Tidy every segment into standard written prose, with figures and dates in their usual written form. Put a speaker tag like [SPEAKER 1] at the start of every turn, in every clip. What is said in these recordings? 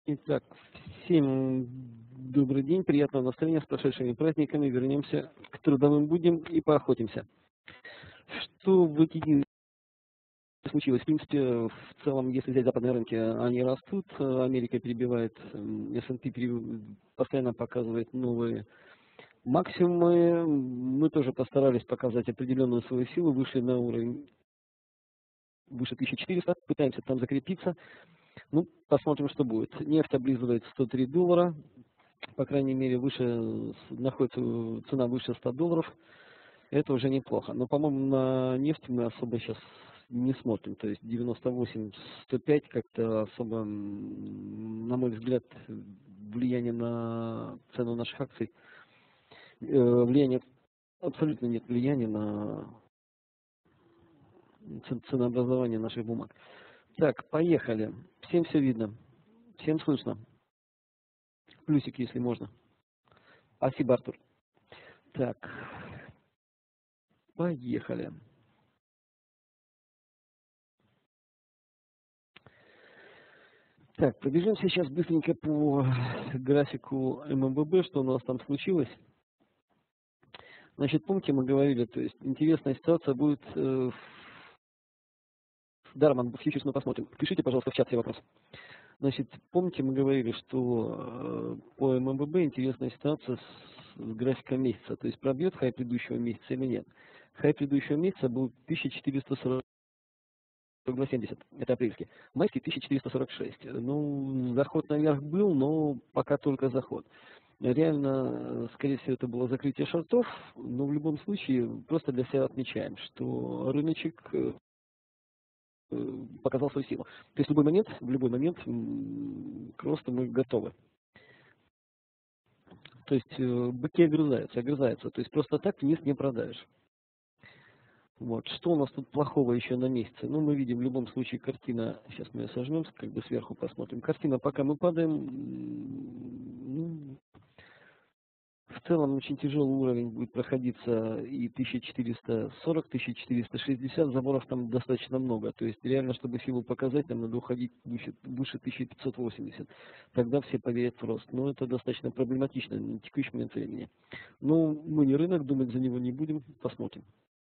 [SPEAKER 1] Итак, всем добрый день, приятного настроения, с прошедшими праздниками. Вернемся к трудовым будням и поохотимся. Что в эти дни случилось? В принципе, в целом, если взять западные рынки, они растут. Америка перебивает, S&P постоянно показывает новые максимумы. Мы тоже постарались показать определенную свою силу, вышли на уровень выше 1400, пытаемся там закрепиться. Ну, посмотрим, что будет. Нефть облизывает $103. По крайней мере, выше находится цена выше $100. Это уже неплохо. Но, по-моему, на нефть мы особо сейчас не смотрим. То есть 98-105 как-то особо, на мой взгляд, влияние на цену наших акций, влияние абсолютно нет влияния на ценообразование наших бумаг. Так, поехали. Всем все видно, всем слышно. Плюсик, если можно. Спасибо, Артур. Так, поехали. Так, пробежим сейчас быстренько по графику ММВБ, что у нас там случилось. Значит, помните, мы говорили, то есть интересная ситуация будет Дарман, фьючерс мы посмотрим. Пишите, пожалуйста, в чат все вопросы. Значит, помните, мы говорили, что по ММВБ интересная ситуация с графиком месяца, то есть пробьет хай предыдущего месяца или нет. Хай предыдущего месяца был 1440. 70, это апрельский. Майский 1446. Ну, заход наверх был, но пока только заход. Реально, скорее всего, это было закрытие шортов, но в любом случае просто для себя отмечаем, что рыночек показал свою силу. То есть в любой момент к росту мы готовы. То есть быки огрызаются. То есть просто так вниз не продашь. Вот. Что у нас тут плохого еще на месяце? Ну, мы видим в любом случае картина, сейчас мы ее сожмем, как бы сверху посмотрим. Картина, пока мы падаем, ну, в целом очень тяжелый уровень будет проходиться и 1440, 1460, заборов там достаточно много. То есть реально, чтобы силу показать, нам надо уходить выше 1580. Тогда все поверят в рост. Но это достаточно проблематично на текущий момент времени. Но мы не рынок, думать за него не будем, посмотрим.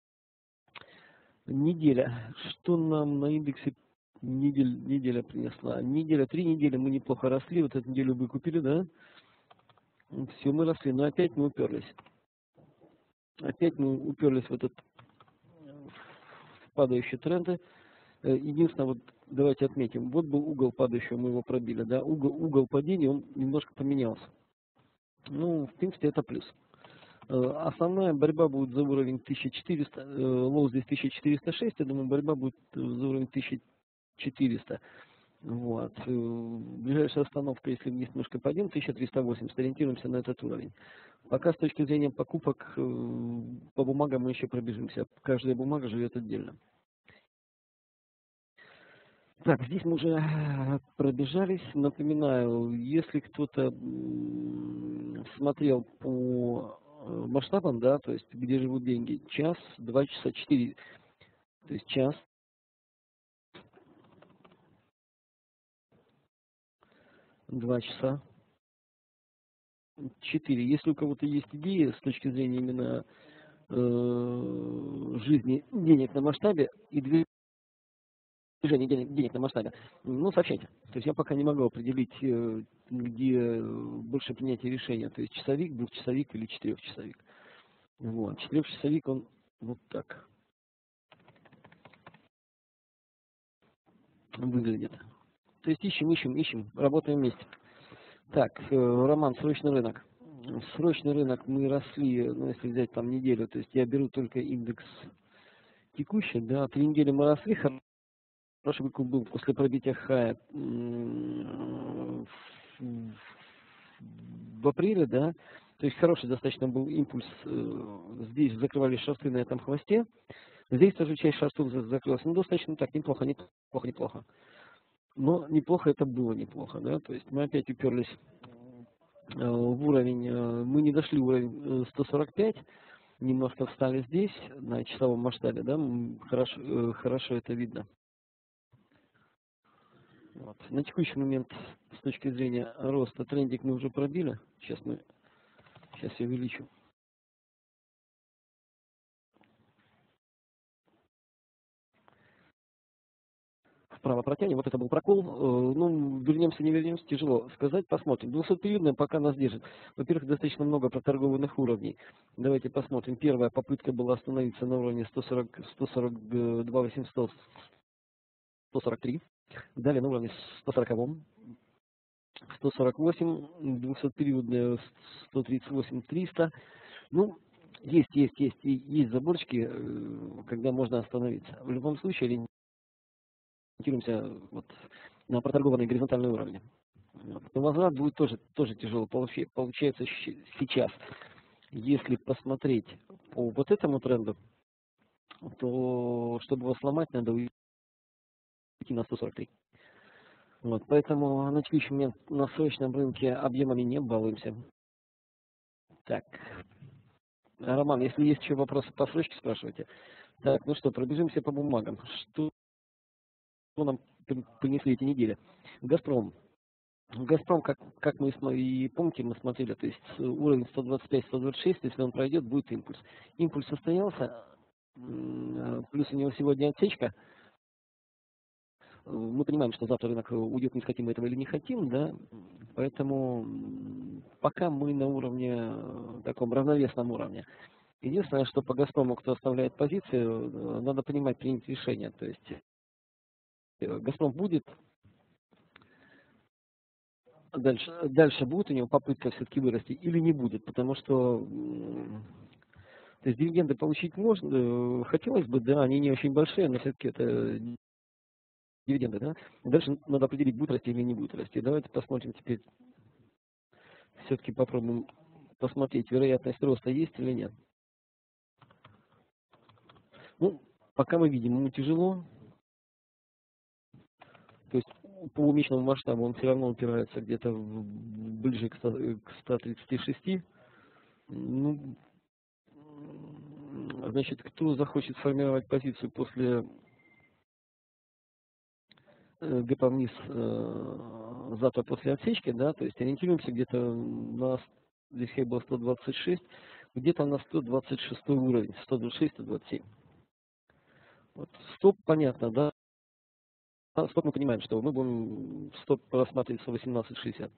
[SPEAKER 1] Неделя. Что нам на индексе неделя принесла? 3 недели мы неплохо росли. Вот эту неделю вы купили, да? Все, мы росли. Но опять мы уперлись. Опять мы уперлись в этот падающий тренд. Единственное, вот давайте отметим. Вот был угол падающего, мы его пробили, да? Угол падения, он немножко поменялся. Ну, в принципе, это плюс. Основная борьба будет за уровень 1400, лоу здесь 1406, я думаю, борьба будет за уровень 1400. Вот. Ближайшая остановка, если вниз немножко пойдем, 1380, ориентируемся на этот уровень. Пока с точки зрения покупок по бумагам мы еще пробежимся. Каждая бумага живет отдельно. Так, здесь мы уже пробежались. Напоминаю, если кто-то смотрел по масштабам, да, то есть где живут деньги, час, 2 часа, 4, то есть час, 2 часа, 4. Если у кого-то есть идеи с точки зрения именно жизни денег на масштабе и движения денег на масштабе, ну, сообщайте. То есть я пока не могу определить, где больше принятия решения, то есть часовик, двухчасовик или четырехчасовик. Вот. Четырехчасовик, он вот так выглядит. То есть ищем, работаем вместе. Так, Роман, срочный рынок. Срочный рынок мы росли, ну, если взять там неделю, то есть я беру только индекс текущий, да, 3 недели мы росли, хороший выкуп был после пробития хая в апреле, да, то есть хороший достаточно был импульс, здесь закрывали шорты на этом хвосте, здесь тоже часть шортов закрылась, ну, достаточно так, неплохо. Но неплохо это было неплохо, да, то есть мы опять уперлись в уровень, мы не дошли уровень 145, немножко встали здесь на часовом масштабе, да, хорошо это видно. Вот. На текущий момент, с точки зрения роста, трендик мы уже пробили. Сейчас я увеличу. Вправо протянем. Вот это был прокол. Ну, вернемся, не вернемся, тяжело сказать. Посмотрим. 200-периодная пока нас держит. Во-первых, достаточно много проторгованных уровней. Давайте посмотрим. Первая попытка была остановиться на уровне 142 800, 143. Далее на уровне 140, 148, 200-периодная 138 300. Ну, есть заборчики, когда можно остановиться. В любом случае, ориентируемся вот на проторгованные горизонтальные уровни. Но возврат будет тоже тяжело. Получается сейчас, если посмотреть по вот этому тренду, то чтобы его сломать, надо уйти на 143. Вот, поэтому на текущий момент на срочном рынке объемами не балуемся. Так, Роман, если есть еще вопросы по срочке, спрашивайте. Так, ну что, пробежимся по бумагам. Что нам принесли эти недели? Газпром, как мы и помните, мы смотрели, то есть уровень 125-126, если он пройдет, будет импульс. Импульс состоялся, плюс у него сегодня отсечка. Мы понимаем, что завтра рынок уйдет, не хотим мы этого или не хотим, да, поэтому пока мы на уровне, таком равновесном уровне. Единственное, что по Газпрому, кто оставляет позицию, надо понимать, принять решение, то есть Газпром будет, дальше будет у него попытка все-таки вырасти или не будет, потому что то есть дивиденды получить можно, хотелось бы, да, они не очень большие, но все-таки это дивиденды, да. Дальше надо определить, будет расти или не будет расти. Давайте посмотрим теперь, все-таки попробуем посмотреть, вероятность роста есть или нет. Ну, пока мы видим, ему тяжело. То есть по месячному масштабу он все равно упирается где-то ближе к 136. Ну, значит, кто захочет сформировать позицию после гэпа вниз завтра после отсечки, да, то есть ориентируемся где-то на, здесь был 126, где-то на 126 уровень, 126-127. Вот. Стоп, понятно, да? Стоп, мы понимаем, что мы будем стоп рассматривать 118.60.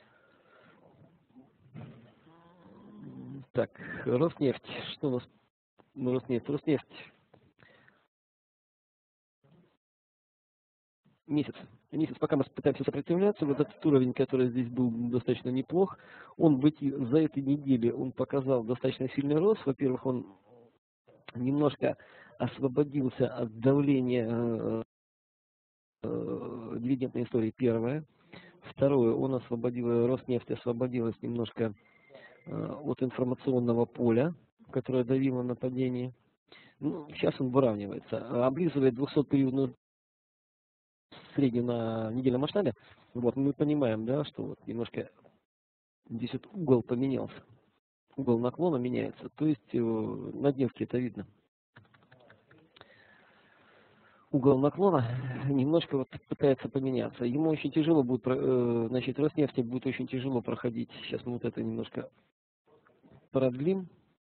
[SPEAKER 1] Так, Роснефть, что у нас? Роснефть. Месяц, пока мы пытаемся сопротивляться, вот этот уровень, который здесь был достаточно неплох, он за этой неделе он показал достаточно сильный рост. Во-первых, он немножко освободился от давления дивидендной истории, первое. Второе, Роснефть освободилась немножко от информационного поля, которое давило на падение. Ну, сейчас он выравнивается, облизывает 200-периодную среднюю на недельном масштабе. Вот, мы понимаем, да, что вот немножко здесь вот угол поменялся. Угол наклона меняется. То есть на дневке это видно. Угол наклона немножко вот пытается поменяться. Ему очень тяжело будет, значит, Роснефти будет очень тяжело проходить. Сейчас мы вот это немножко продлим.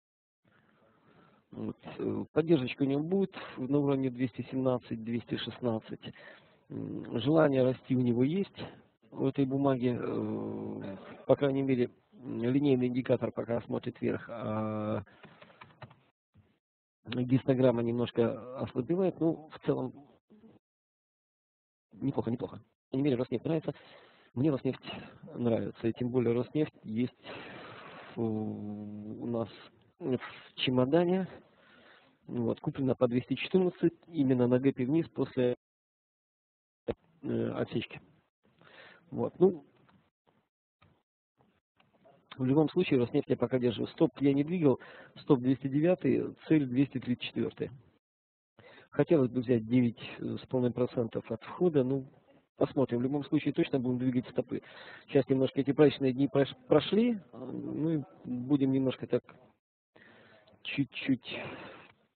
[SPEAKER 1] Вот. Поддержка у него будет на уровне 217-216. Желание расти у него есть у этой бумаги. По крайней мере, линейный индикатор пока смотрит вверх, а гистограмма немножко ослабевает. Ну, в целом, неплохо. По крайней мере, Роснефть нравится. Мне Роснефть нравится. И тем более Роснефть есть у нас в чемодане. Вот, куплена по 214 именно на гэпе вниз после отсечки. Вот, ну, в любом случае, Роснефть я пока держу. Стоп я не двигал, стоп 209, цель 234. Хотелось бы взять 9,5% от входа, ну, посмотрим. В любом случае, точно будем двигать стопы. Сейчас немножко эти праздничные дни прошли, ну, и будем немножко так чуть-чуть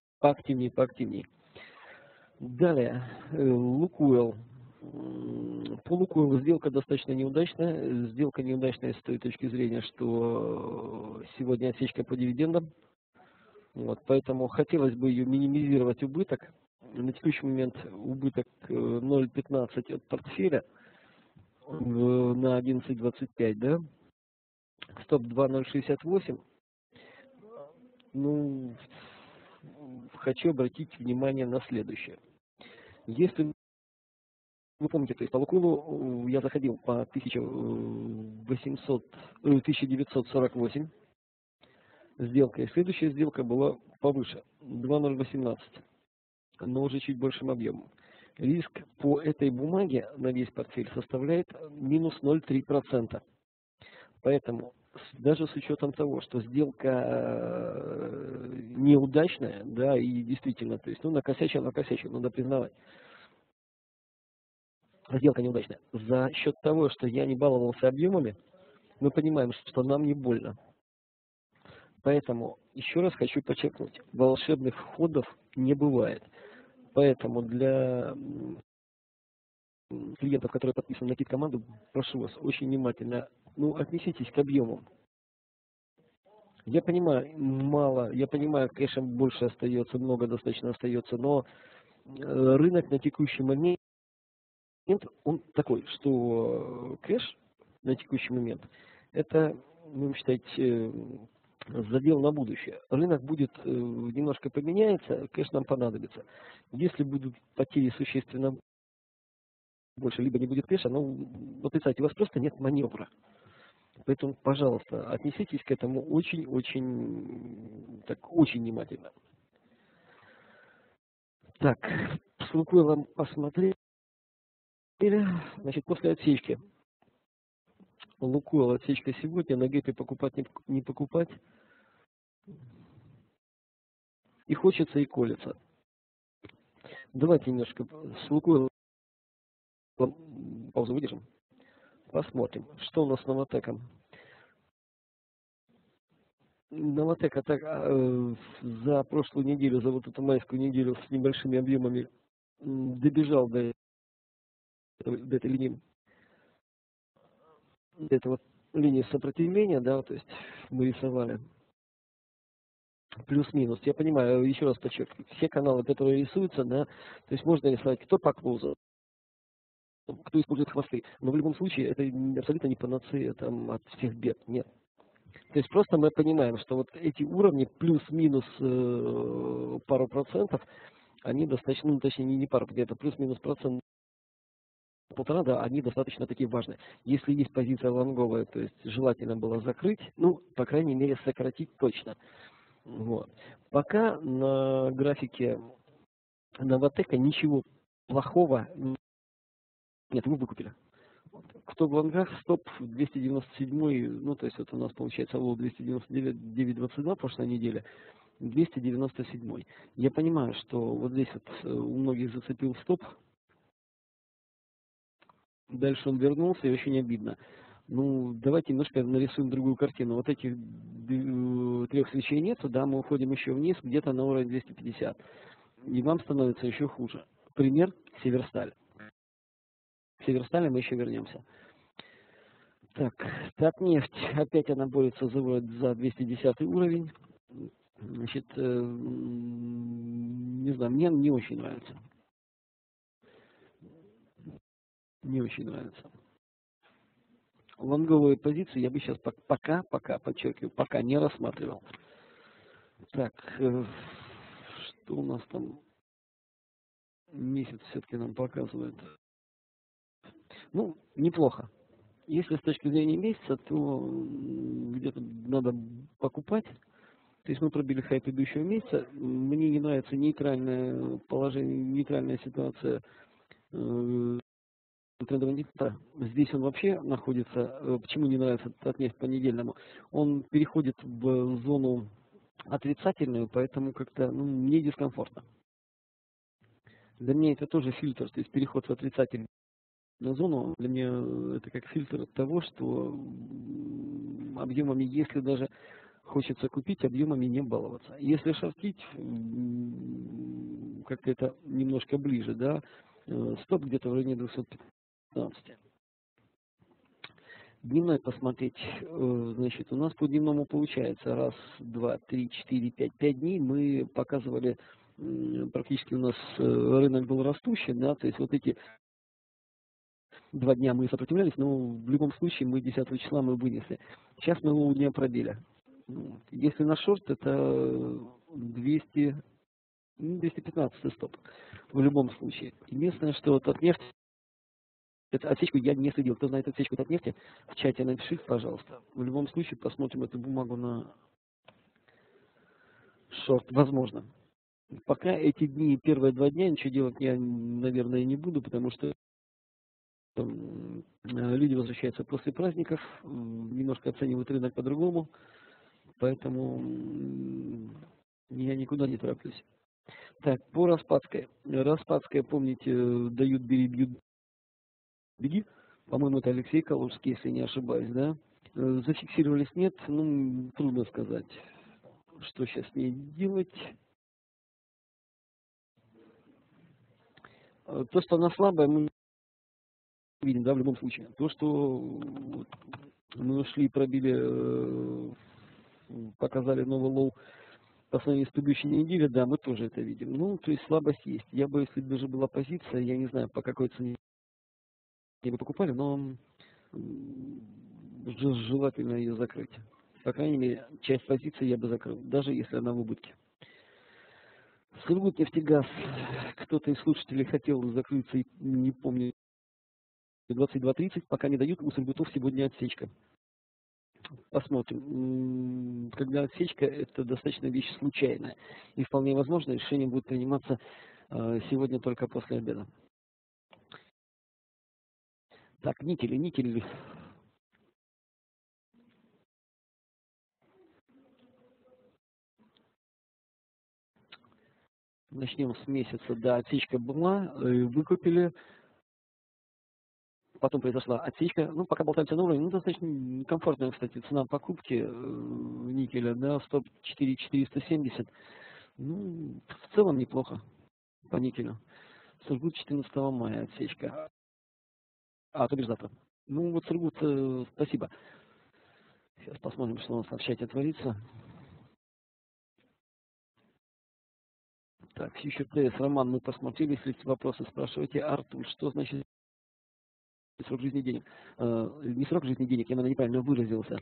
[SPEAKER 1] поактивнее. Далее, Лукойл. По Лукойлу сделка достаточно неудачная. Сделка неудачная с той точки зрения, что сегодня отсечка по дивидендам. Вот, поэтому хотелось бы ее минимизировать убыток. На текущий момент убыток 0,15 от портфеля на 11.25, да? Стоп 2,068. Ну, хочу обратить внимание на следующее. Если вы помните, то есть по Лукойлу я заходил по 1948 сделка, и следующая сделка была повыше, 2,018, но уже чуть большим объемом. Риск по этой бумаге на весь портфель составляет минус 0,3%. Поэтому даже с учетом того, что сделка неудачная, да, и действительно, то есть, ну, накосячил, надо признавать. Сделка неудачная. За счет того, что я не баловался объемами, мы понимаем, что нам не больно. Поэтому еще раз хочу подчеркнуть, волшебных входов не бывает. Поэтому для клиентов, которые подписаны на КИТ-команду, прошу вас очень внимательно, отнеситесь к объемам. Я понимаю, мало, я понимаю, кэшем больше остается, много достаточно остается, но рынок на текущий момент, он такой, что кэш на текущий момент, это, будем считать, задел на будущее. Рынок будет немножко поменяется, кэш нам понадобится. Если будут потери существенно больше, либо не будет кэша, представьте, у вас просто нет маневра. Поэтому, пожалуйста, отнеситесь к этому очень внимательно. Так, с Лукойлом посмотрели. Значит, после отсечки. Лукойл отсечка сегодня, на гэпе покупать, не покупать. И хочется, и колется. Давайте немножко с Лукойлом паузу выдержим. Посмотрим, что у нас с Новатэком. Новатэк за прошлую неделю, за вот эту майскую неделю с небольшими объемами добежал до этой линии, до этого линии сопротивления, да, то есть мы рисовали плюс-минус. Я понимаю, еще раз подчеркиваю, все каналы, которые рисуются, да, то есть можно рисовать кто по клоузу, кто использует хвосты, но в любом случае это абсолютно не панацея там от всех бед, нет. То есть просто мы понимаем, что вот эти уровни плюс-минус пару процентов, они достаточно, точнее не пару, где-то плюс-минус процент, полтора, да, они достаточно такие важные. Если есть позиция лонговая, то есть желательно было закрыть, по крайней мере, сократить точно. Вот. Пока на графике Новатэка ничего плохого нет, мы выкупили. Кто в лонгах, стоп 297, то есть это у нас получается лот 299.22 прошлой неделе, 297. Я понимаю, что вот здесь вот у многих зацепил стоп, дальше он вернулся, и очень обидно. Давайте немножко нарисуем другую картину. Вот этих трех свечей нету, да, мы уходим еще вниз, где-то на уровень 250. И вам становится еще хуже. Пример Северсталь. К Северстали мы еще вернемся. Так, Татнефть, опять она борется за 210 уровень. Значит, не знаю, мне не очень нравится. Не очень нравится. Лонговые позиции я бы сейчас пока, подчеркиваю, пока не рассматривал. Так, что у нас там месяц все-таки нам показывает? Неплохо. Если с точки зрения месяца, то где-то надо покупать. То есть мы пробили хай предыдущего месяца. Мне не нравится нейтральное положение, нейтральная ситуация трендового индикатора. Здесь он вообще находится. Почему не нравится Татнефть по недельному? Он переходит в зону отрицательную, поэтому как-то мне дискомфортно. Для меня это тоже фильтр, то есть переход в отрицательную зону для меня это как фильтр от того, что объемами, если даже хочется купить, объемами не баловаться. Если шортить, как-то это немножко ближе, да, стоп где-то в районе 215. 15. Дневной посмотреть, значит, у нас по дневному получается раз, два, три, четыре, пять дней. Мы показывали, практически у нас рынок был растущий, да, то есть вот эти 2 дня мы сопротивлялись, но в любом случае мы 10 числа мы вынесли. Сейчас мы его дня пробили. Если на шорт, это 200, 215 стоп в любом случае. Единственное, что вот от нефти, эту отсечку я не следил. Кто знает отсечку от нефти, в чате напишите, пожалуйста. В любом случае посмотрим эту бумагу на шорт. Возможно. Пока эти дни, первые 2 дня, ничего делать я, наверное, не буду, потому что люди возвращаются после праздников, немножко оценивают рынок по-другому, поэтому я никуда не тороплюсь. Так, по Распадской. Распадская, помните, дают бери, бьют, беги. По-моему, это Алексей Калужский, если не ошибаюсь, да? Зафиксировались, нет? Ну, трудно сказать, что сейчас с ней делать. То, что она слабая, мы видим, да, в любом случае. То, что мы ушли, пробили, показали новый лоу по сравнению с предыдущей неделей, да, мы тоже это видим. Ну, то есть слабость есть. Я бы, если даже была позиция, я не знаю, по какой цене бы покупали, но желательно ее закрыть. По крайней мере, часть позиции я бы закрыл, даже если она в убытке. Сургутнефтегаз. Кто-то из слушателей хотел закрыться, не помню, 22.30, пока не дают, у Сургутов сегодня отсечка. Посмотрим. Когда отсечка, это достаточно вещь случайная. И вполне возможно, решение будет приниматься сегодня только после обеда. Так, никель. Начнем с месяца. Да, отсечка была, выкупили. Потом произошла отсечка. Ну, пока болтаемся на уровне, ну, достаточно комфортная, кстати, цена покупки никеля, да, стоп 4470. Ну, в целом неплохо по никелю. Сургут 14 мая отсечка. То бишь завтра. Ну, вот Сургут, спасибо. Сейчас посмотрим, что у нас в чате творится. Так, Future TS, Роман, мы посмотрели, если есть вопросы, спрашивайте. Артур, что значит срок жизни денег? Не срок жизни денег, я, наверное, неправильно выразился,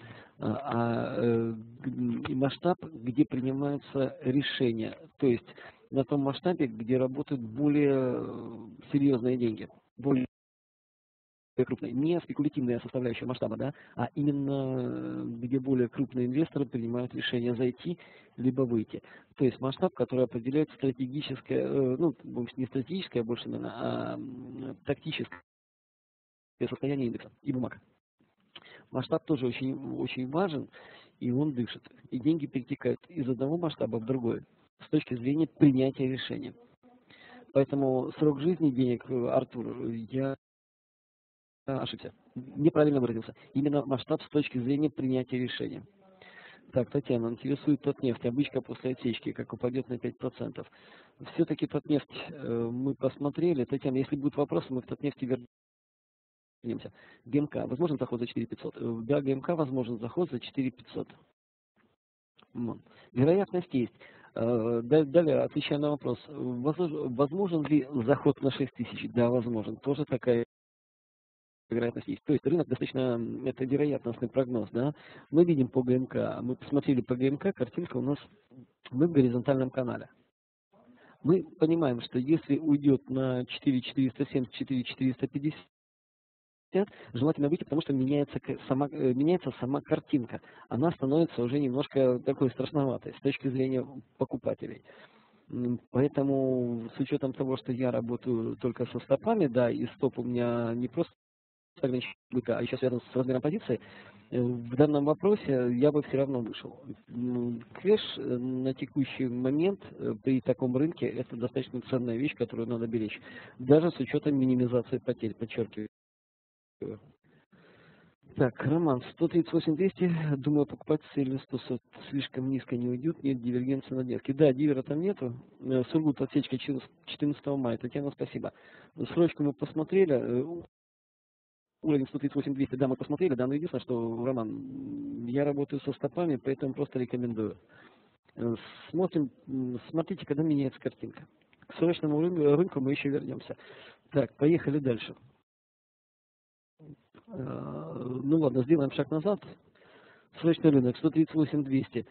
[SPEAKER 1] масштаб, где принимаются решения. То есть на том масштабе, где работают более серьезные деньги, более крупные. Не спекулятивная составляющая масштаба, да, а именно где более крупные инвесторы принимают решение зайти либо выйти. То есть масштаб, который определяет стратегическое, ну, не стратегическое, а больше, наверное, а тактическое состояние индекса и бумаг. Масштаб тоже очень важен, и он дышит. И деньги перетекают из одного масштаба в другой с точки зрения принятия решения. Поэтому срок жизни денег, Артур, я ошибся. Неправильно выразился. Именно масштаб с точки зрения принятия решения. Так, Татьяна, интересует Татнефть. Обычка после отсечки, как упадет на 5%. Все-таки Татнефть мы посмотрели. Татьяна, если будут вопросы, мы в Татнефти вернемся. ГМК. Возможен заход за 4500? Да, ГМК возможен заход за 4500. Вероятность есть. Далее, отвечая на вопрос, возможен ли заход на 6000? Да, возможен. Тоже такая вероятность есть. То есть рынок достаточно, это вероятностный прогноз, да. Мы видим по ГМК, мы посмотрели по ГМК, картинка у нас, мы в горизонтальном канале. Мы понимаем, что если уйдет на 4470, 4450, желательно выйти, потому что меняется сама картинка. Она становится уже немножко такой страшноватой с точки зрения покупателей. Поэтому с учетом того, что я работаю только со стопами, да, и стоп у меня не просто ограничение быка, а еще связан с размером позиции, в данном вопросе я бы все равно вышел. Кэш на текущий момент при таком рынке это достаточно ценная вещь, которую надо беречь, даже с учетом минимизации потерь, подчеркиваю. Так, Роман, 138-200, думаю, покупать с целью 100 слишком низко не уйдет, нет дивергенции на детке. Да, дивера там нету, Сургут отсечка 14 мая, Татьяна, спасибо. Срочку мы посмотрели, уровень 138-200, да, мы посмотрели, да, но единственное, что, Роман, я работаю со стопами, поэтому просто рекомендую. Смотрим, смотрите, когда меняется картинка. К срочному рынку мы еще вернемся. Так, поехали дальше. Ну ладно, сделаем шаг назад. Срочный рынок 138-200.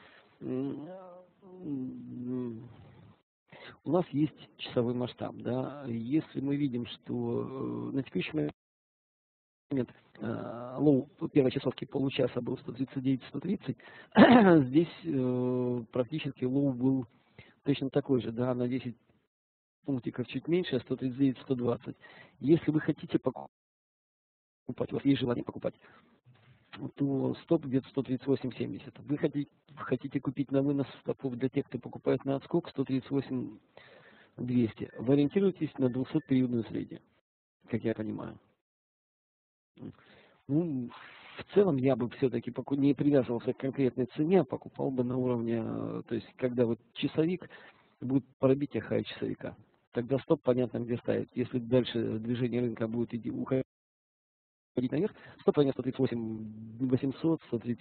[SPEAKER 1] У нас есть часовой масштаб, да. Если мы видим, что на текущий момент лоу первой часовки получаса был 139-130, здесь практически лоу был точно такой же, да, на 10 пунктиков чуть меньше, 139-120. Если вы хотите покупать, у вас есть желание покупать, то стоп где-то 138.70. Вы хотите купить на вынос стопов для тех, кто покупает на отскок 138.200. Вы ориентируетесь на 200-периодную среднюю, как я понимаю. Ну, в целом я бы все-таки не привязывался к конкретной цене, а покупал бы на уровне, то есть когда вот часовик будет пробитие хай часовика. Тогда стоп понятно где ставить. Если дальше движение рынка будет уходить наверх, стоп понятно 138 800,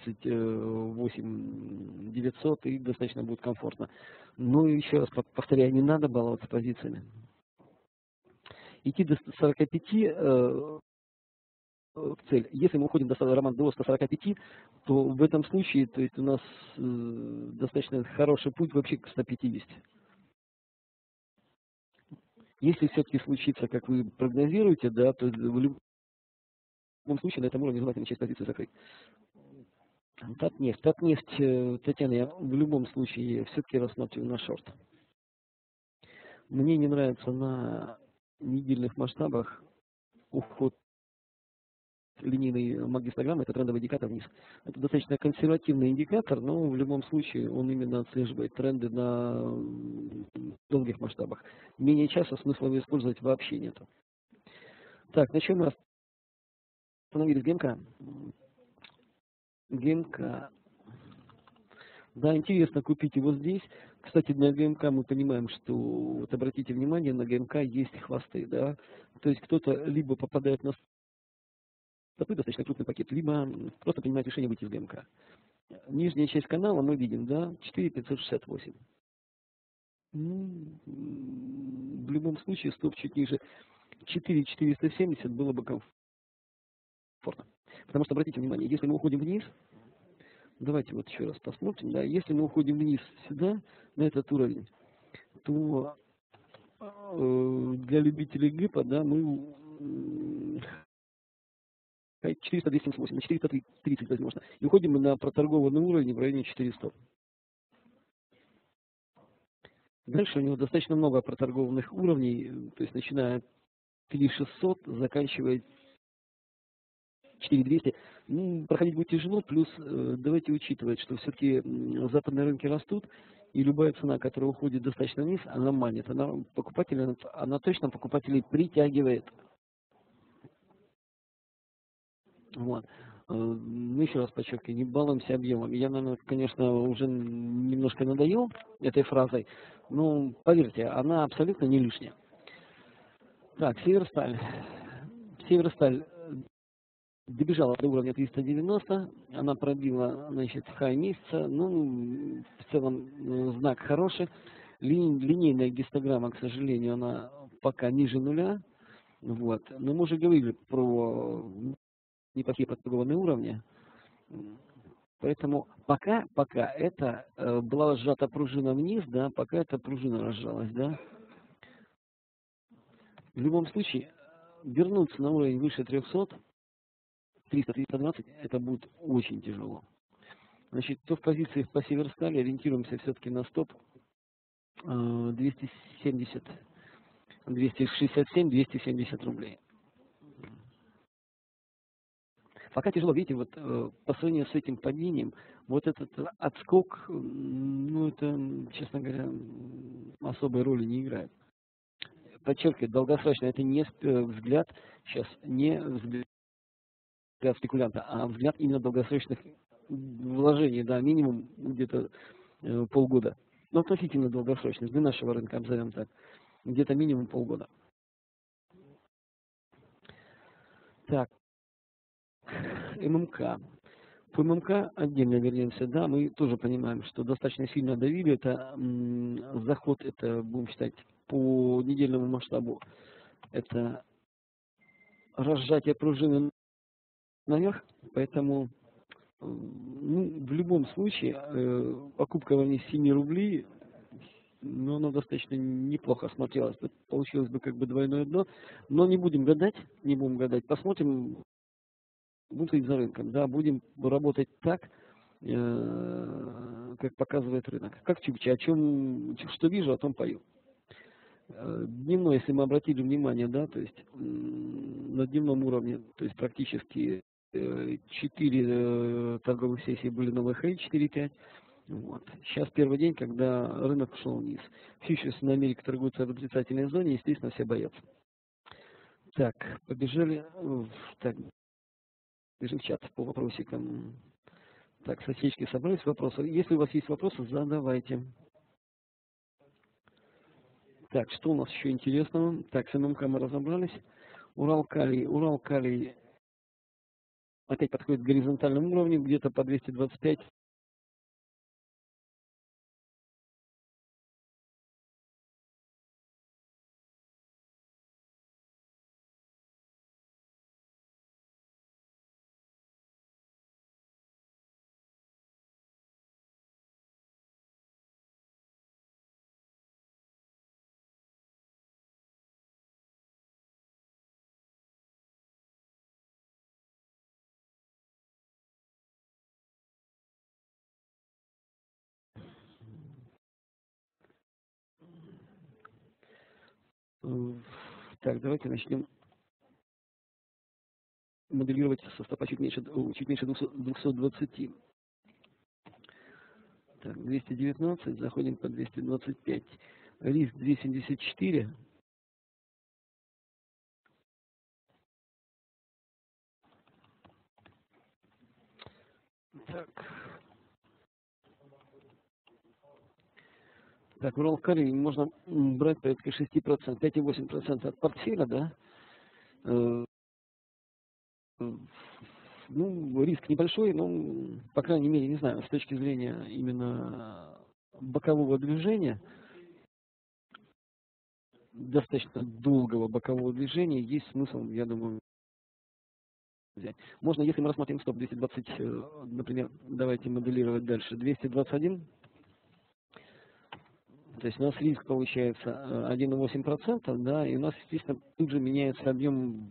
[SPEAKER 1] 138 900 и достаточно будет комфортно. Но еще раз повторяю, не надо баловаться позициями. Идти до 145 цель. Если мы уходим до 145, то в этом случае, то есть у нас достаточно хороший путь вообще к 150. Если все-таки случится, как вы прогнозируете, да, то в любом случае на этом уровне желательно часть позиции закрыть. Татнефть, Татьяна, я в любом случае все-таки рассматриваю на шорт. Мне не нравится на недельных масштабах уход линейной магнитограммы, это трендовый индикатор вниз. Это достаточно консервативный индикатор, но в любом случае он именно отслеживает тренды на долгих масштабах. Менее часа смысла его использовать вообще нету. Так, на чем мы остановились? ГМК. ГМК. Да, интересно купить его здесь. Кстати, на ГМК мы понимаем, что, вот обратите внимание, на ГМК есть хвосты, да. То есть кто-то либо попадает на стопы, достаточно крупный пакет, либо просто принимает решение выйти из ГМК. Нижняя часть канала мы видим, да, 4568. В любом случае стоп чуть ниже 4470 было бы комфортно. Потому что, обратите внимание, если мы уходим вниз, давайте вот еще раз посмотрим, да, если мы уходим вниз сюда, на этот уровень, то для любителей ГИПа, да, мы 400-278, на 430 возможно. И уходим мы на проторгованный уровень в районе 400. Дальше у него достаточно много проторгованных уровней, то есть начиная от 3600, заканчивая 4200. Проходить будет тяжело, плюс давайте учитывать, что все-таки западные рынки растут, и любая цена, которая уходит достаточно вниз, она манит, она точно покупателей притягивает. Вот. Ну, еще раз подчеркиваю, не балуемся объемом. Я, наверное, конечно, уже немножко надоел этой фразой, но поверьте, она абсолютно не лишняя. Так, Северсталь. Северсталь добежала до уровня 390, она пробила, значит, хай месяца, ну, в целом знак хороший. Линейная гистограмма, к сожалению, она пока ниже нуля, вот. Но мы уже говорили про неплохие проторгованные уровни, поэтому пока это была сжата пружина вниз, да, пока эта пружина разжалась, да. В любом случае, вернуться на уровень выше 300, 300-320, это будет очень тяжело. Значит, то в позициях по Северстали ориентируемся все-таки на стоп 270, 267, 270 рублей. Пока тяжело, видите, вот по сравнению с этим падением, вот этот отскок, ну это, честно говоря, особой роли не играет. Подчеркиваю, долгосрочно это не взгляд, сейчас не взгляд спекулянта, а взгляд именно долгосрочных вложений, да, минимум где-то полгода. Но относительно долгосрочных, для нашего рынка, обзовем так, где-то минимум полгода. Так. ММК. По ММК отдельно вернемся, да, мы тоже понимаем, что достаточно сильно давили, это заход, это будем считать по недельному масштабу, это разжатие пружины наверх, поэтому ну, в любом случае покупка в районе 7 рублей, но она достаточно неплохо смотрелась, получилось бы как бы двойное дно, но не будем гадать, посмотрим, будем следить за рынком, да, будем работать так, как показывает рынок. Как чукча, о чем, что вижу, о том пою. Дневной, если мы обратили внимание, да, то есть на дневном уровне, то есть практически 4 торговых сессии были на ВХ, 4-5. Вот. Сейчас первый день, когда рынок пошел вниз. Фьючерсы на Америке торгуются в отрицательной зоне, естественно, все боятся. Так, побежали. Так, бежим в чат по вопросикам. Так, сосечки собрались, вопросы. Если у вас есть вопросы, задавайте. Так, что у нас еще интересного? Так, с ММК мы разобрались. Урал-калий опять подходит к горизонтальному уровню, где-то по 225. Так, давайте начнем моделировать со стопа чуть меньше 220. Так, 219, заходим по 225. Риск 274. Так, Урал-калий можно брать порядка 6%, 5,8% от портфеля, да. Ну, риск небольшой, но, по крайней мере, не знаю, с точки зрения именно бокового движения, достаточно долгого бокового движения, есть смысл, я думаю, взять. Можно, если мы рассмотрим стоп 220, например, давайте моделировать дальше, 221, то есть у нас риск получается 1,8%, да, и у нас, естественно, тут же меняется объем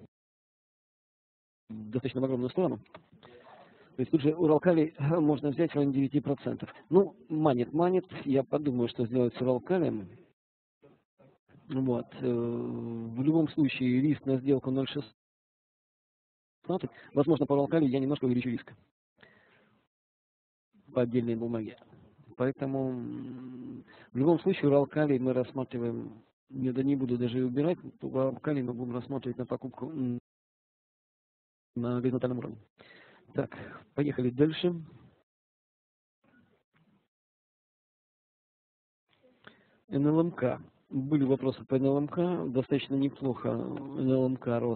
[SPEAKER 1] в достаточно в огромную сторону. То есть тут же Урал-калий можно взять в районе 9%. Ну, манит. Я подумаю, что сделать с Урал-калием. Вот. В любом случае риск на сделку 0,16. Возможно, по Урал-калию я немножко увеличу риск по отдельной бумаге. Поэтому в любом случае Урал-калий мы рассматриваем, не буду даже убирать, Урал-калий мы будем рассматривать на покупку на горизонтальном уровне. Так, поехали дальше. НЛМК. Были вопросы по НЛМК. Достаточно неплохо НЛМК рос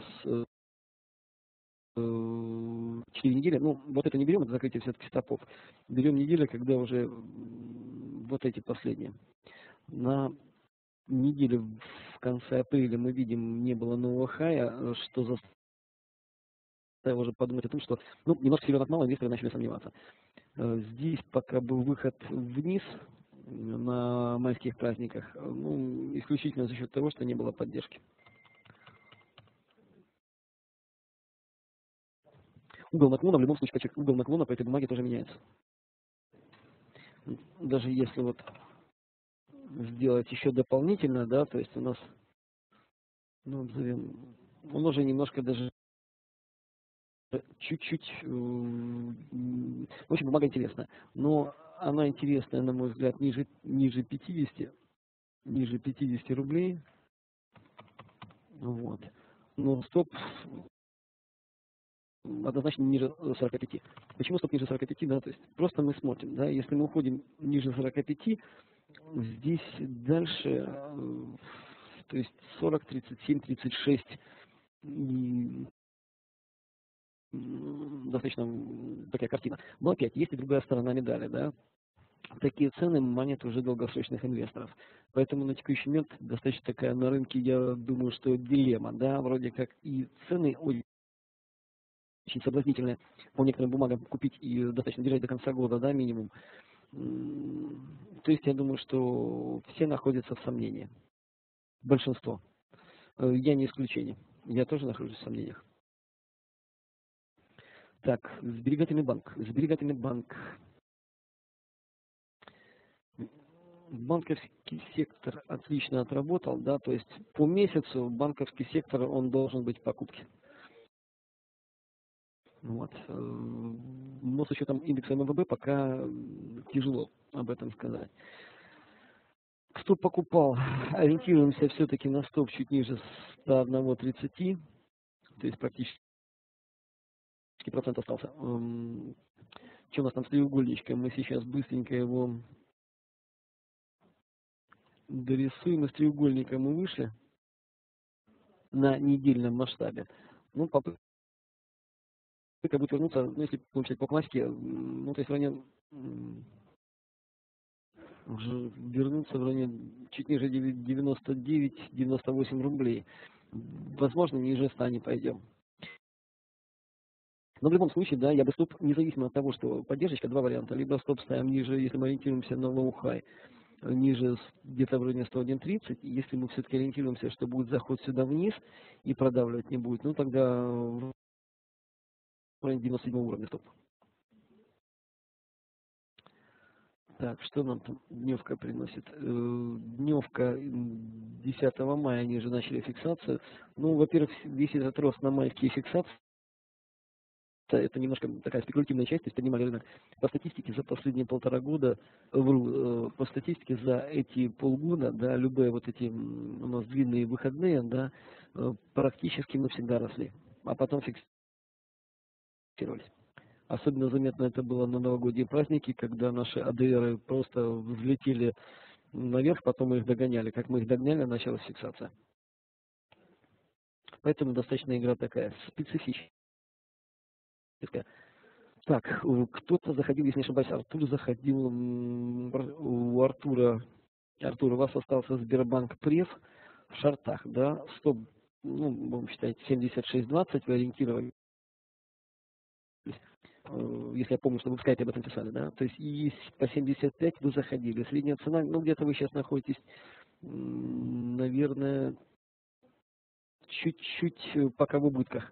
[SPEAKER 1] 4 недели. Ну, вот это не берем, это закрытие все-таки стопов. Берем неделю, когда уже вот эти последние. На неделе в конце апреля мы видим, не было нового хая, что заставило уже подумать о том, что ну, немножко сильно мало, инвесторы начали сомневаться. Здесь пока был выход вниз на майских праздниках, ну, исключительно за счет того, что не было поддержки. Угол наклона, в любом случае, угол наклона по этой бумаге тоже меняется. Даже если вот сделать еще дополнительно, да, то есть у нас, ну, назовем, он уже немножко даже чуть-чуть, в общем, бумага интересная, но она интересная, на мой взгляд, ниже 50 рублей, вот, но стоп однозначно ниже 45. Почему стоп ниже 45, да, то есть просто мы смотрим, да, если мы уходим ниже 45, здесь дальше, то есть 40, 37, 36, достаточно такая картина. Но опять есть и другая сторона медали, да. Такие цены манят уже долгосрочных инвесторов. Поэтому на текущий момент достаточно такая на рынке, я думаю, что дилемма, да, вроде как и цены очень соблазнительные по некоторым бумагам купить и достаточно держать до конца года, да, минимум. То есть я думаю, что все находятся в сомнении. Большинство. Я не исключение. Я тоже нахожусь в сомнениях. Так, сберегательный банк. Сберегательный банк. Банковский сектор отлично отработал, да, то есть по месяцу банковский сектор, он должен быть в покупке. Вот. Но с учетом индекса МВБ пока тяжело об этом сказать. Кто покупал, ориентируемся все-таки на стоп чуть ниже 101.30, то есть практически процент остался. Что у нас там с треугольничком? Мы сейчас быстренько его дорисуем. Из треугольника мы вышли на недельном масштабе. Ну, попытка будет вернуться, ну, если получать по классике, ну, то есть в районе, уже вернуться в районе чуть ниже 99-98 рублей. Возможно, ниже 100 не пойдем. Но в любом случае, да, я бы стоп, независимо от того, что поддержка, два варианта. Либо стоп ставим ниже, если мы ориентируемся на low high, ниже где-то в районе 101.30. Если мы все-таки ориентируемся, что будет заход сюда вниз и продавливать не будет, ну тогда в районе 97 уровня стоп. Так, что нам там дневка приносит? Дневка 10 мая, они же начали фиксацию. Ну, во-первых, весь этот рост на майские фиксации, это немножко такая спекулятивная часть, то есть поднимали рынок. По статистике за последние полтора года, по статистике за эти полгода, да, любые вот эти у нас длинные выходные, да, практически навсегда росли, а потом фиксировались. Особенно заметно это было на новогодние праздники, когда наши АДРы просто взлетели наверх, потом мы их догоняли. Как мы их догоняли, началась фиксация. Поэтому достаточно игра такая специфическая. Так, кто-то заходил, если не ошибаюсь, Артур заходил, у Артура, Артур, у вас остался Сбербанк пресс в шортах, да, стоп, ну, будем считать, 76.20, вы ориентировались, если я помню, что вы в скайпе об этом писали, да, то есть и по 75 вы заходили, средняя цена, ну, где-то вы сейчас находитесь, наверное, чуть-чуть пока в убытках.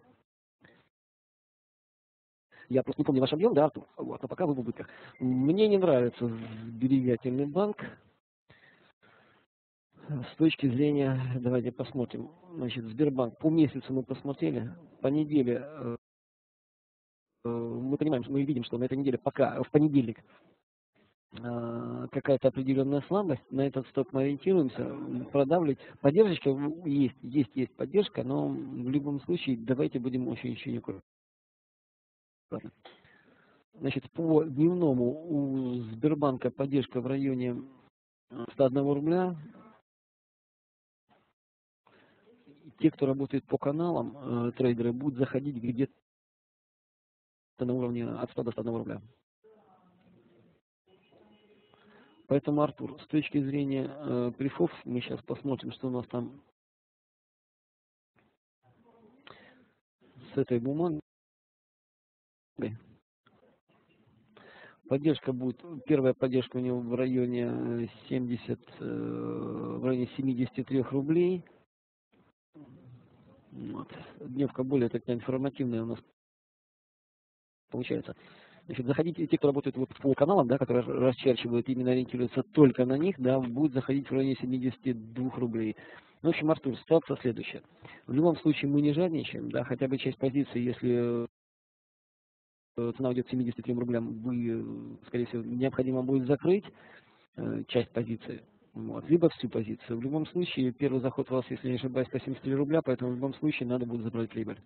[SPEAKER 1] Я просто не помню ваш объем, да, Артур? Вот, но пока вы в убытках. Мне не нравится сберегательный банк. С точки зрения, давайте посмотрим. Значит, Сбербанк по месяцу мы посмотрели, по неделе мы понимаем, что мы видим, что на этой неделе пока в понедельник какая-то определенная слабость, на этот стоп мы ориентируемся, продавливать. Поддержка есть поддержка, но в любом случае давайте будем очень аккуратны. Значит, по дневному у Сбербанка поддержка в районе 101 рубля. Те, кто работает по каналам, трейдеры, будут заходить где-то на уровне от 100 до 101 рубля. Поэтому, Артур, с точки зрения прифов, мы сейчас посмотрим, что у нас там с этой бумагой. Поддержка будет, первая поддержка у него в районе 73 рублей. Вот. Дневка более такая информативная у нас получается. Значит, заходите, те, кто работает вот по каналам, да, которые расчерчивают, именно ориентируются только на них, да, будут заходить в районе 72 рублей. В общем, Артур, ситуация следующая. В любом случае мы не жадничаем, да, хотя бы часть позиции, если цена уйдет к 73 рублям, вы, скорее всего, необходимо будет закрыть часть позиции. Вот, либо всю позицию. В любом случае, первый заход у вас, если не ошибаюсь, по 73 рубля, поэтому в любом случае надо будет забрать прибыль.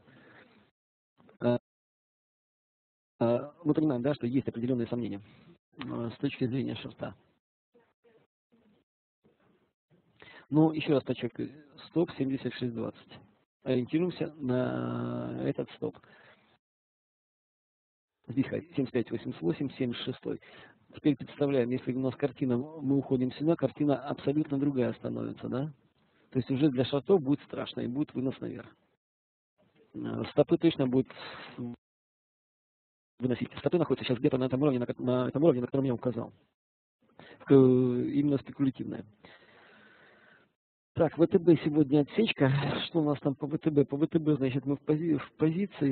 [SPEAKER 1] Мы понимаем, да, что есть определенные сомнения с точки зрения шорта. Но еще раз подчеркиваю, стоп 76.20. Ориентируемся на этот стоп. Здесь 75, 88, 76. Теперь представляем, если у нас картина, мы уходим сюда, картина абсолютно другая становится, да? То есть уже для шортов будет страшно и будет вынос наверх. Стопы точно будут выносить. Стопы находятся сейчас где-то на этом уровне, на котором я указал. Именно спекулятивная. Так, ВТБ сегодня отсечка. Что у нас там по ВТБ? По ВТБ, значит, мы в позиции.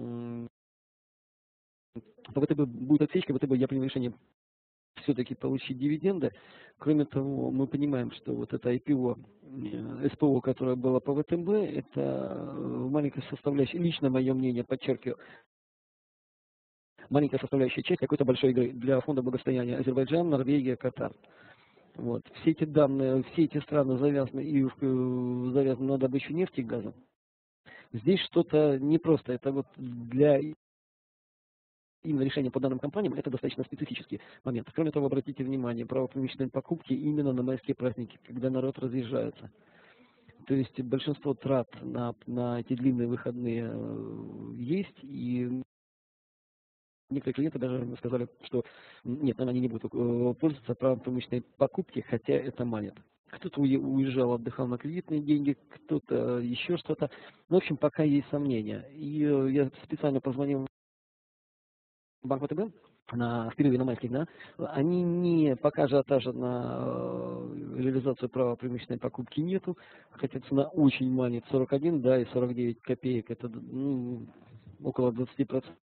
[SPEAKER 1] По ВТБ будет отсечка. ВТБ я принял решение все-таки получить дивиденды. Кроме того, мы понимаем, что вот это IPO, СПО, которое было по ВТБ, это маленькая составляющая, лично мое мнение, подчеркиваю, маленькая составляющая часть какой-то большой игры для фонда благосостояния Азербайджан, Норвегия, Катар. Вот. Все эти данные, все эти страны завязаны завязаны на добычу нефти и газа. Здесь что-то непросто. Это вот для именно решения по данным компаниям это достаточно специфический момент. Кроме того, обратите внимание, право промышленной покупки именно на майские праздники, когда народ разъезжается. То есть большинство трат на эти длинные выходные есть, и некоторые клиенты даже сказали, что нет, они не будут пользоваться правом промышленной покупки, хотя это манит. Кто-то уезжал, отдыхал на кредитные деньги, кто-то еще что-то. Ну, в общем, пока есть сомнения. И я специально позвонил в Банк ВТБ впервые на майских, да, они не, пока ажиотажа на реализацию права преимущественной покупки нету, хотя цена очень манит, 41, да, и 49 копеек, это около 20%.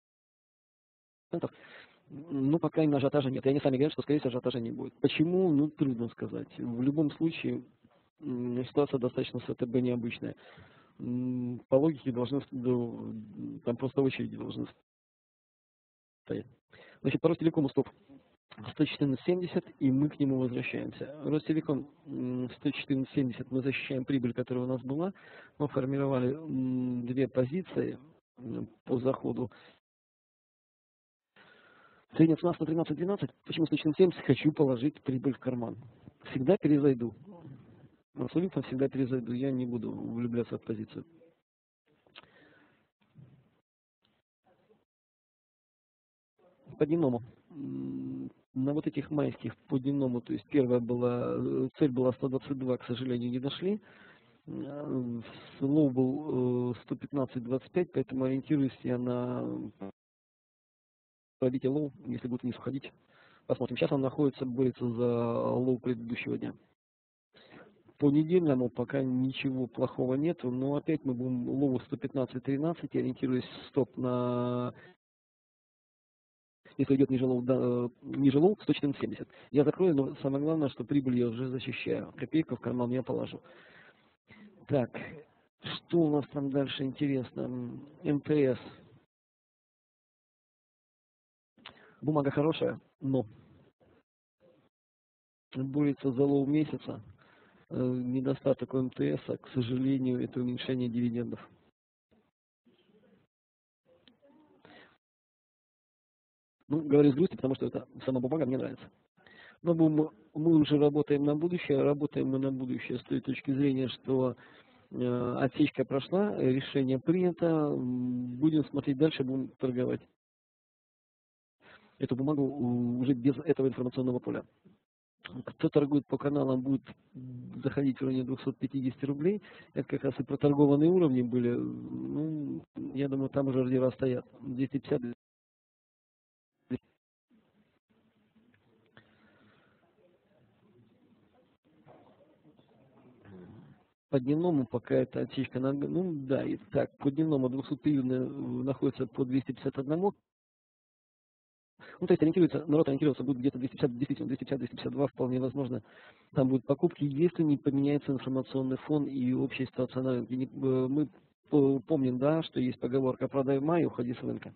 [SPEAKER 1] Ну, пока именно ажиотажа нет. И они сами говорят, что, скорее всего, ажиотажа не будет. Почему? Ну, трудно сказать. В любом случае, ситуация достаточно с ВТБ необычная. По логике должны, там просто очереди должны стоять. Значит, по Ростелекому стоп 114.70, и мы к нему возвращаемся. Ростелеком 114.70 мы защищаем прибыль, которая у нас была. Мы формировали две позиции по заходу. Средняя цена 113.12. Почему 114.70? Хочу положить прибыль в карман. Всегда перезайду. Абсолютно всегда перезайду. Я не буду влюбляться в позицию. По дневному. На вот этих майских по дневному, то есть первая была, цель была 122, к сожалению, не дошли. Лоу был 115.25, поэтому ориентируюсь я на пробитие лоу, если будет вниз уходить. Посмотрим. Сейчас он находится, борется за лоу предыдущего дня. По недельному пока ничего плохого нету, но опять мы будем лоу 115.13, ориентируясь стоп на... Если идет ниже лоу 114.70. Я закрою, но самое главное, что прибыль я уже защищаю. Копейку в карман я положу. Так, что у нас там дальше интересно? МТС. Бумага хорошая, но борется за лоу месяца. Недостаток у МТС, к сожалению, это уменьшение дивидендов. Ну, говорю с грустью, потому что это сама бумага мне нравится. Но мы уже работаем на будущее. Работаем мы на будущее с той точки зрения, что отсечка прошла, решение принято. Будем смотреть дальше, будем торговать эту бумагу уже без этого информационного поля. Кто торгует по каналам, будет заходить в районе 250 рублей. Это как раз и проторгованные уровни были. Ну, я думаю, там уже ордера стоят. 250. По дневному пока эта отсечка, ну да, и так, по дневному 200 находится по 251. Ну, то есть народ ориентироваться будет где-то 250, действительно, 250-252 вполне возможно. Там будут покупки, если не поменяется информационный фон и общая ситуация на рынке. Мы помним, да, что есть поговорка «продай в мае, уходи с рынка».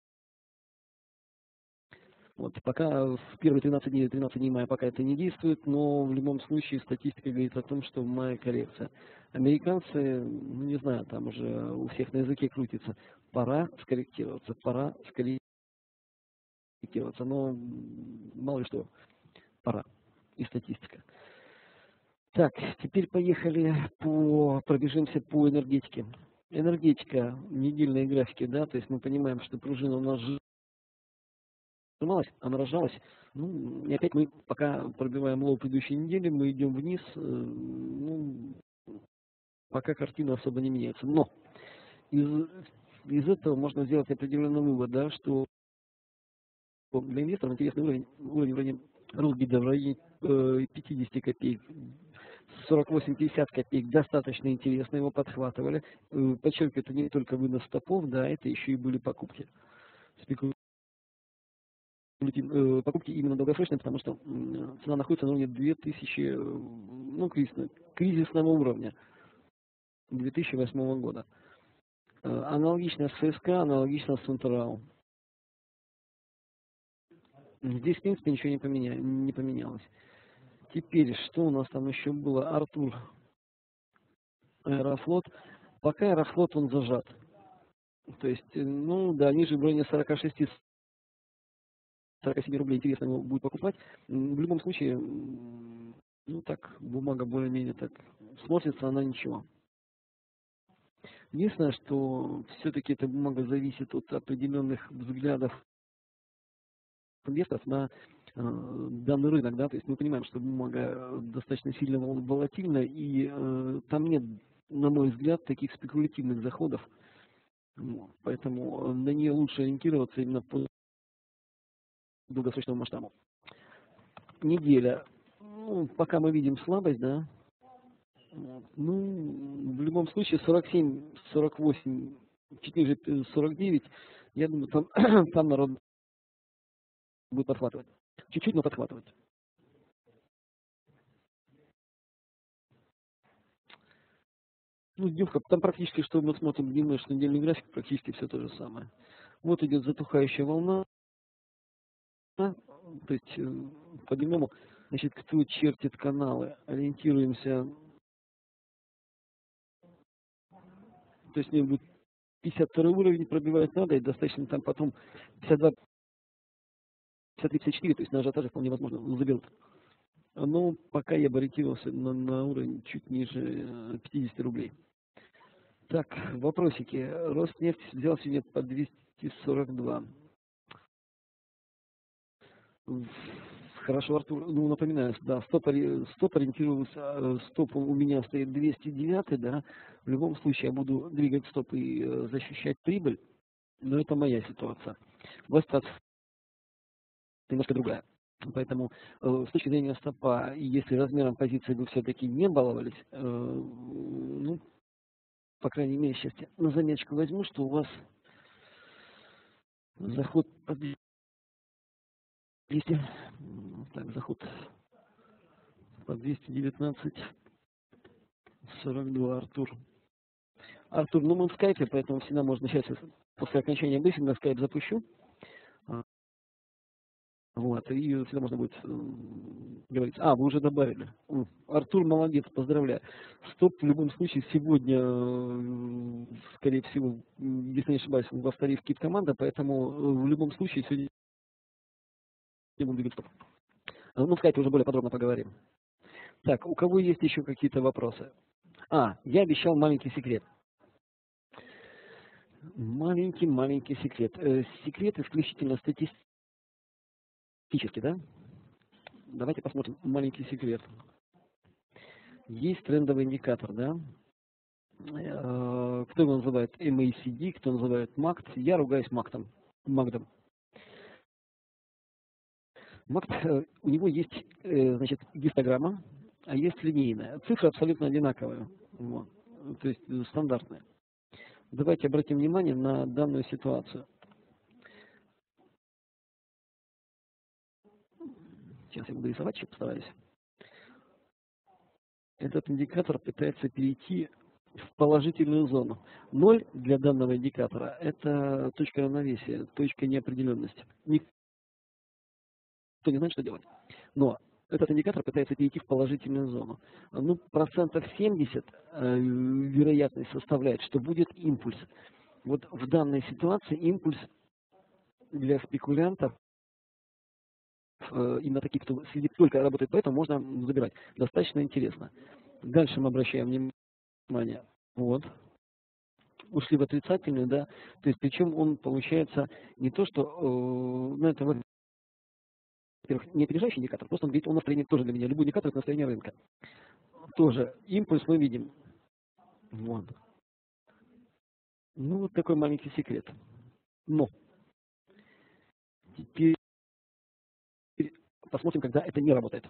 [SPEAKER 1] Вот, пока в первые 13 дней мая пока это не действует, но в любом случае статистика говорит о том, что в мае коррекция. Американцы, ну не знаю, там уже у всех на языке крутится, пора скорректироваться, но мало ли что, пора. И статистика. Так, теперь поехали пробежимся по энергетике. Энергетика, недельные графики, да, то есть мы понимаем, что пружина у нас она разжалась. Ну, и опять мы пока пробиваем лоу предыдущей недели, мы идем вниз. Ну, пока картина особо не меняется. Но из этого можно сделать определенный вывод, да, что для инвесторов интересный уровень в районе рубль в районе 50 копеек, 48-50 копеек достаточно интересно, его подхватывали. Подчеркиваю, это не только вынос стопов, да, это еще и были покупки. Покупки именно долгосрочные, потому что цена находится на уровне 2000, ну, кризисного уровня 2008 года. Аналогично с ФСК, аналогично с Централ. Здесь, в принципе, ничего не поменялось. Теперь, что у нас там еще было? Артур, Аэрофлот. Пока Аэрофлот, он зажат. То есть, ну, да, ниже в районе 46-47 рублей интересно его будет покупать. В любом случае, ну, так, бумага более-менее так смотрится, она ничего. Единственное, что все-таки эта бумага зависит от определенных взглядов инвесторов на данный рынок, да, то есть мы понимаем, что бумага достаточно сильно волатильна, и там нет, на мой взгляд, таких спекулятивных заходов, поэтому на нее лучше ориентироваться именно по долгосрочному масштабу. Неделя, ну, пока мы видим слабость, да, ну, в любом случае 47, 48, чуть ниже 49, я думаю, там народ будет подхватывать. Чуть-чуть, но подхватывать. Ну, дневка, там практически, что мы смотрим дневной, что недельный график, практически все то же самое. Вот идет затухающая волна, то есть по дневному, значит, кто чертит каналы, ориентируемся, то есть мне будет 52 уровень пробивать надо, и достаточно там потом 52, 53, 54, то есть на ажиотаже вполне возможно заберут. Но пока я бы ориентировался на уровень чуть ниже 50 рублей. Так, вопросики. Роснефть взял сегодня по 242. Хорошо, Артур, ну, напоминаю, да, стоп ориентировался, стоп у меня стоит 209, да, в любом случае я буду двигать стоп и защищать прибыль, но это моя ситуация. У вас ситуация немножко другая. Поэтому с точки зрения стопа, если размером позиции вы все-таки не баловались, ну, по крайней мере, сейчас я на заметочку возьму, что у вас заход по 200, так, заход по 219.42, Артур. Артур, ну мы в скайпе, поэтому всегда можно сейчас, после окончания брифинга, скайп запущу. Вот, и всегда можно будет говорить. Вы уже добавили. Артур молодец, поздравляю. Стоп в любом случае сегодня, скорее всего, если не ошибаюсь, во вторых кит команда, поэтому в любом случае сегодня будем двигать стоп. Ну, в скайпе уже более подробно поговорим. Так, у кого есть еще какие-то вопросы? Я обещал маленький секрет. Маленький секрет. Секрет исключительно статистический, да? Давайте посмотрим маленький секрет. Есть трендовый индикатор, да? Кто его называет MACD, кто называет MACD. Я ругаюсь MACD. MACD, у него есть, значит, гистограмма, а есть линейная. Цифры абсолютно одинаковые. Вот. То есть стандартные. Давайте обратим внимание на данную ситуацию. Сейчас я буду рисовать, еще постараюсь. Этот индикатор пытается перейти в положительную зону. 0 для данного индикатора – это точка равновесия, точка неопределенности. Никто не знает, что делать. Но этот индикатор пытается перейти в положительную зону. Ну, процентов 70 вероятность составляет, что будет импульс. Вот в данной ситуации импульс для спекулянтов, именно таких, кто сидит только работает, поэтому можно забирать. Достаточно интересно. Дальше мы обращаем внимание. Вот. Ушли в отрицательную, да. То есть, причем он получается не то, что, ну, это во-первых, не опережающий индикатор, просто он говорит о настроении тоже для меня. Любой индикатор — это настроение рынка. Тоже импульс мы видим. Вот. Ну, вот такой маленький секрет. Но теперь посмотрим, когда это не работает.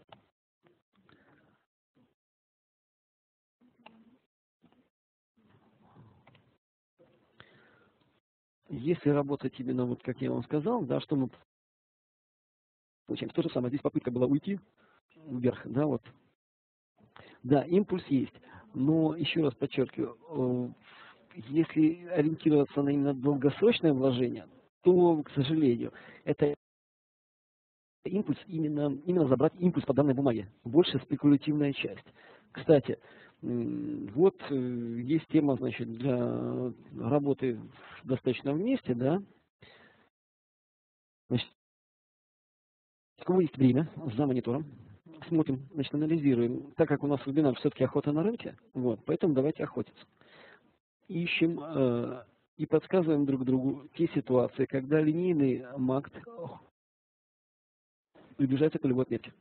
[SPEAKER 1] Если работать именно вот как я вам сказал, да, что мы получаем? То же самое. Здесь попытка была уйти вверх, да, вот. Да, импульс есть. Но еще раз подчеркиваю, если ориентироваться на именно долгосрочное вложение, то, к сожалению, это импульс именно забрать импульс по данной бумаге. Больше спекулятивная часть. Кстати, вот есть тема, значит, для работы в достаточном месте, да. Значит, у кого есть время за монитором, смотрим, значит, анализируем. Так как у нас вебинар все-таки охота на рынке, вот, поэтому давайте охотиться. Ищем и подсказываем друг другу те ситуации, когда линейный МАКТ приближается к нулевой отметке.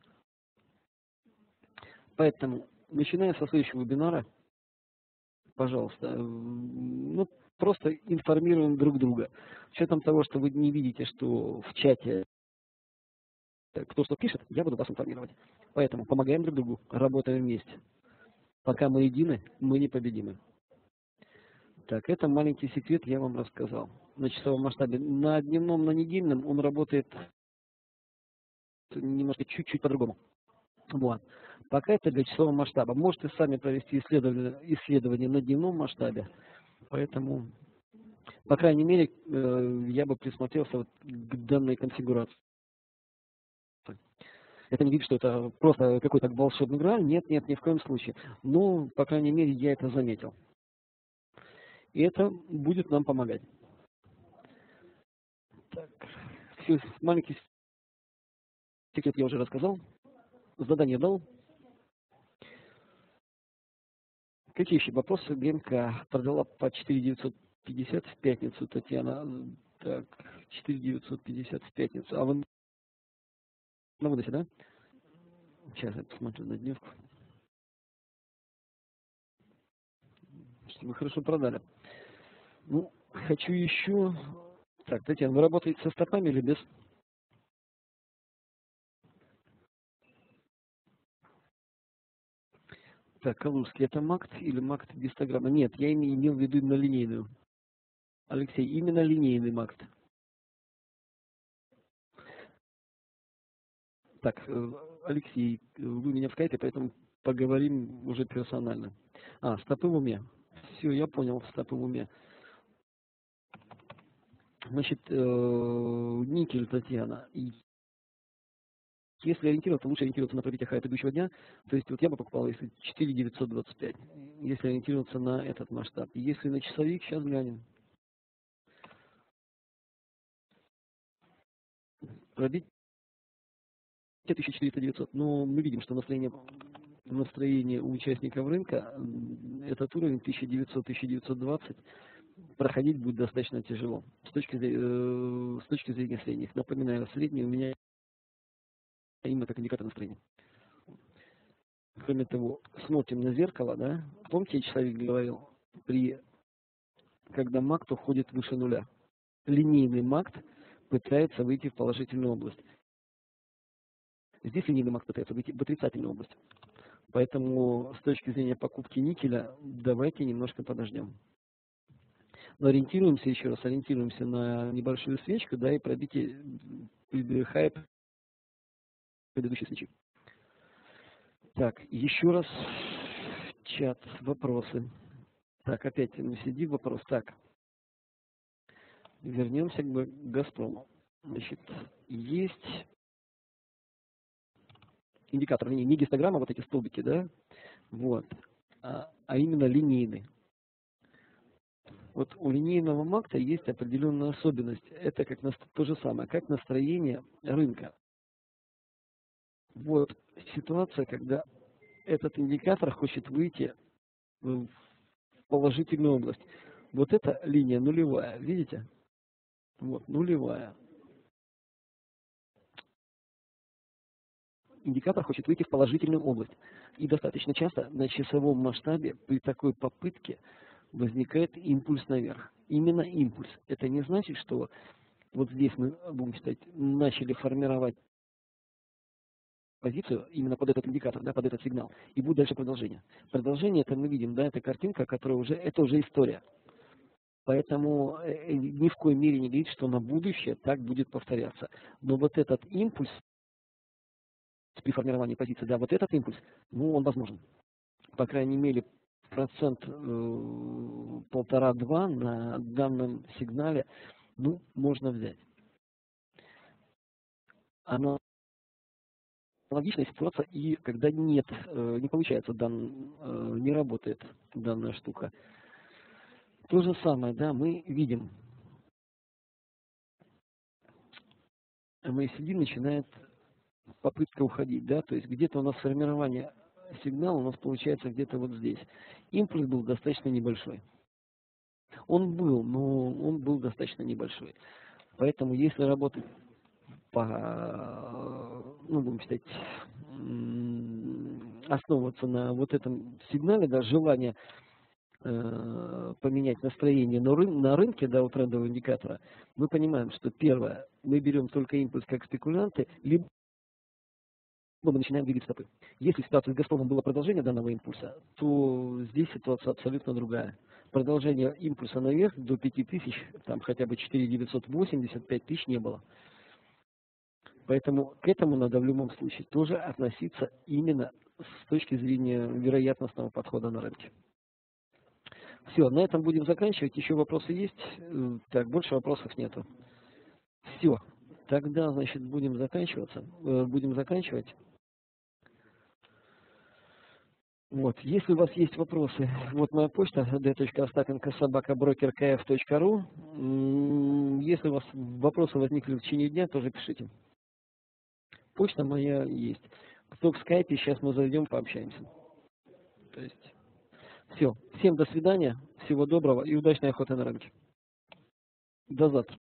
[SPEAKER 1] Поэтому, начиная со следующего вебинара, пожалуйста, ну, просто информируем друг друга. С учетом того, что вы не видите, что в чате кто что пишет, я буду вас информировать. Поэтому помогаем друг другу, работаем вместе. Пока мы едины, мы непобедимы. Так, это маленький секрет, я вам рассказал. На часовом масштабе. На дневном, на недельном он работает немножко чуть-чуть по-другому. Вот. Пока это для часового масштаба. Можете сами провести исследование на дневном масштабе. Поэтому, по крайней мере, я бы присмотрелся вот к данной конфигурации. Это не видит, что это просто какой-то волшебный граль. Нет, нет, ни в коем случае. Но, по крайней мере, я это заметил. И это будет нам помогать. Так, все, маленький секрет я уже рассказал. Задание дал. Какие еще вопросы? ГМК продала по 4950 в пятницу, Татьяна. Так, 4950 в пятницу. А вы на выносе, да? Сейчас я посмотрю на дневку. Вы хорошо продали. Ну, хочу еще... Так, Татьяна, вы работаете со стопами или без? Так, Калужский, это МАКТ или МАКТ гистограмма? Нет, я имел в виду именно линейную. Алексей, именно линейный МАКТ. Так, Алексей, вы меня в скайпе, поэтому поговорим уже персонально. А, стопы в уме. Все, я понял, стопы в уме. Значит, никель, Татьяна. И если ориентироваться, лучше ориентироваться на пробитие хай предыдущего дня. То есть вот я бы покупал, если 4925, если ориентироваться на этот масштаб. Если на часовик, сейчас глянем. Пробить 1400-900. Но мы видим, что настроение у участников рынка, этот уровень 1900-1920 проходить будет достаточно тяжело. С точки зрения средних. Напоминаю, средний у меня именно как индикатор настроения. Кроме того, смотрим на зеркало, да? Помните, часовик говорил, когда МАКТ уходит выше нуля. Линейный МАКТ пытается выйти в положительную область. Здесь линейный МАКТ пытается выйти в отрицательную область. Поэтому с точки зрения покупки никеля, давайте немножко подождем. Но ориентируемся еще раз, ориентируемся на небольшую свечку, да, и пробитие хайп предыдущей свечи. Так, еще раз чат, вопросы. Так, опять сиди вопрос. Так, вернемся к Газпрому. Значит, есть индикатор, не гистограмма, вот эти столбики, да, вот, а именно линейный. Вот у линейного МАКТа есть определенная особенность. Это как то же самое, как настроение рынка. Вот ситуация, когда этот индикатор хочет выйти в положительную область. Вот эта линия нулевая, видите? Вот, нулевая. индикатор хочет выйти в положительную область. И достаточно часто на часовом масштабе при такой попытке возникает импульс наверх. Именно импульс. Это не значит, что вот здесь мы, будем считать, начали формировать позицию именно под этот индикатор, да, под этот сигнал. И будет дальше продолжение. Продолжение это мы видим, да, это картинка, которая уже, это уже история. Поэтому ни в коей мере не говорит, что на будущее так будет повторяться. Но вот этот импульс при формировании позиции, да, вот этот импульс, ну, он возможен. По крайней мере, процент 1,5-2 на данном сигнале, ну, можно взять. Аналогичная ситуация и когда нет, не получается, не работает данная штука. То же самое, да, мы видим, MACD начинает попытка уходить, да, то есть где-то у нас формирование сигнала у нас получается где-то вот здесь. Импульс был достаточно небольшой. Он был, но он был достаточно небольшой. Поэтому если работать по, ну, будем считать, основываться на вот этом сигнале, да, желание поменять настроение на рынке, да, у трендового индикатора, мы понимаем, что первое, мы берем только импульс как спекулянты, либо мы начинаем двигать стопы. Если ситуация с «Газпромом» было продолжение данного импульса, то здесь ситуация абсолютно другая. Продолжение импульса наверх до 5000, там хотя бы 4980, 5000 не было. Поэтому к этому надо в любом случае тоже относиться именно с точки зрения вероятностного подхода на рынке. Все, на этом будем заканчивать. Еще вопросы есть? Так, больше вопросов нету. Все. Тогда, значит, будем заканчивать. Вот, если у вас есть вопросы, вот моя почта d.остапенко@brokerkf.ru. Если у вас вопросы возникли в течение дня, тоже пишите. Почта моя есть. Кто в скайпе, сейчас мы зайдем, пообщаемся. То есть, все. Всем до свидания, всего доброго и удачной охоты на рынке. До завтра.